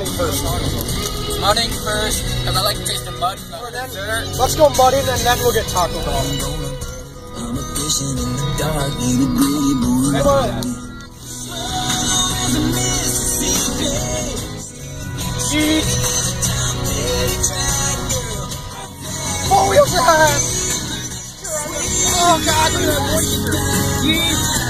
mudding first. Mudding first, because I like to taste the mud and the dessert. Let's go mudding and then we'll get Taco Bell. Come on. Jeez. 4-wheel drive. Oh God, look at that moisture. Jeez.